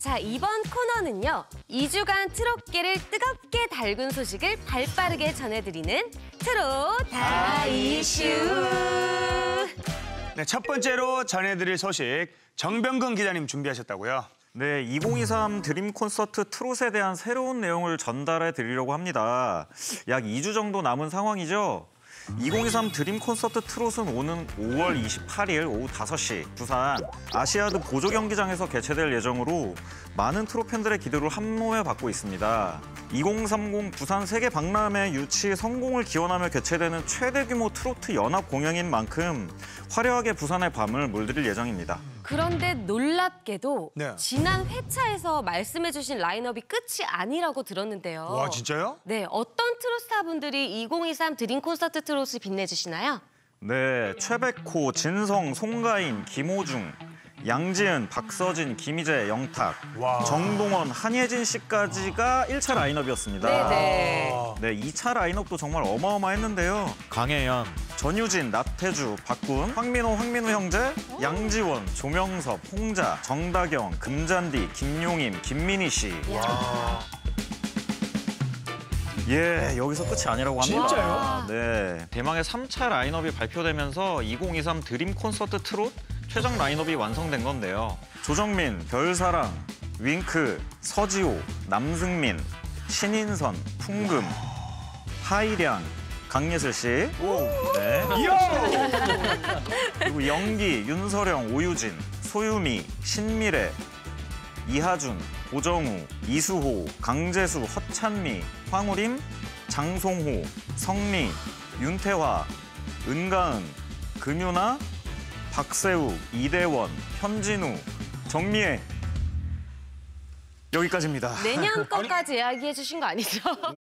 자, 이번 코너는요. 2주간 트롯계를 뜨겁게 달군 소식을 발빠르게 전해드리는 트롯 다이슈. 네, 첫 번째로 전해드릴 소식 정병근 기자님 준비하셨다고요? 네, 2023 드림 콘서트 트롯에 대한 새로운 내용을 전달해 드리려고 합니다. 약 2주 정도 남은 상황이죠. 2023 드림 콘서트 트롯은 오는 5월 28일 오후 5시 부산 아시아드 보조 경기장에서 개최될 예정으로 많은 트롯 팬들의 기대를 한몸에 받고 있습니다. 2030 부산 세계 박람회 유치 성공을 기원하며 개최되는 최대 규모 트로트 연합 공연인 만큼 화려하게 부산의 밤을 물들일 예정입니다. 그런데 놀랍게도 네. 지난 회차에서 말씀해주신 라인업이 끝이 아니라고 들었는데요. 와, 진짜요? 네, 어떤 트롯 스타분들이 2023 드림 콘서트 트롯을 빛내주시나요? 네, 최백호, 진성, 송가인, 김호중, 양지은, 박서진, 김희재, 영탁, 와. 정동원, 한예진 씨까지가 1차 라인업이었습니다. 네네. 네, 2차 라인업도 정말 어마어마했는데요. 강혜연, 전유진, 나태주, 박군, 황민호 형제, 양지원, 조명섭, 홍자, 정다경, 금잔디, 김용임, 김민희 씨. 예, 여기서 끝이 아니라고 합니다. 진짜요? 네, 대망의 3차 라인업이 발표되면서 2023 드림 콘서트 트롯 최종 라인업이 완성된 건데요. 조정민, 별사랑, 윙크, 서지호, 남승민, 신인선, 풍금, 하이량, 강예슬 씨. 네. 그리고 영기, 윤서령, 오유진, 소유미, 신미래, 이하준, 고정우, 이수호, 강재수, 허찬미, 황우림, 장송호, 성미, 윤태화, 은가은, 금유나, 박세우, 이대원, 현진우, 정미애. 여기까지입니다. 내년 것까지 이야기해 주신 거 아니죠?